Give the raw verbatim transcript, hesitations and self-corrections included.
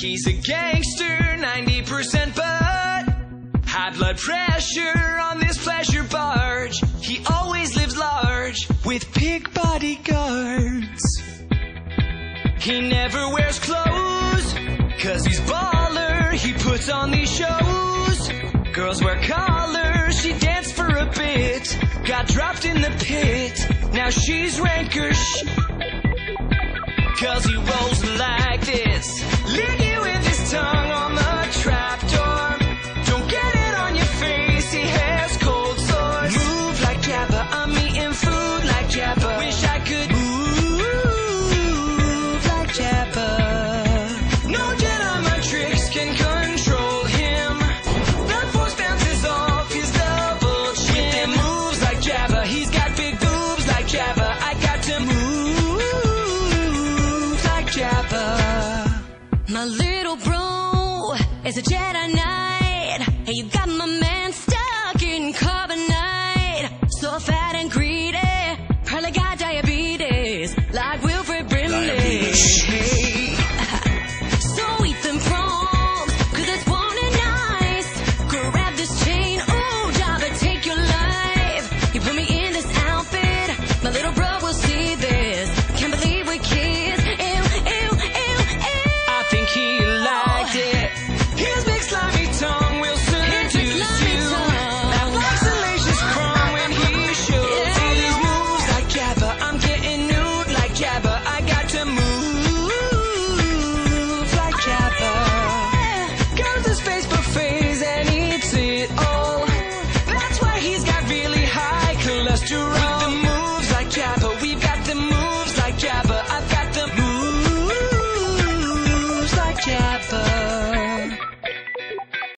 He's a gangster, ninety percent but high blood pressure on this pleasure barge. He always lives large with big bodyguards. He never wears clothes, cause he's baller. He puts on these shows. Girls wear collars, she danced for a bit, got dropped in the pit. Now she's rankers, cause he rolls like this. Lick you with his tongue on the trapdoor. Don't get it on your face, he has cold sores. Move like Jabba, I'm eating food like Jabba. Wish I could move like Jabba. No Jedi tricks can control him. The force bounces off his double chin. With them moves like Jabba, he's got big boobs like Jabba. I got to move like Jabba. My little bro is a Jedi Knight. Hey, you got my